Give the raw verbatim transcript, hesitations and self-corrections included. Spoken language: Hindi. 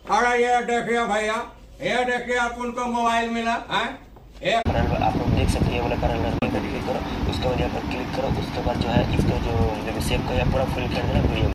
अरे ये देखिए भैया, ये देखिए आप उनको मोबाइल मिला है। आप लोग देख सकते हैं ये वाला करल क्लिक करो, उसके बाद यहाँ पर क्लिक करो, उसके बाद जो है इसको जो सेव कर पूरा फुल कर देना वीडियो।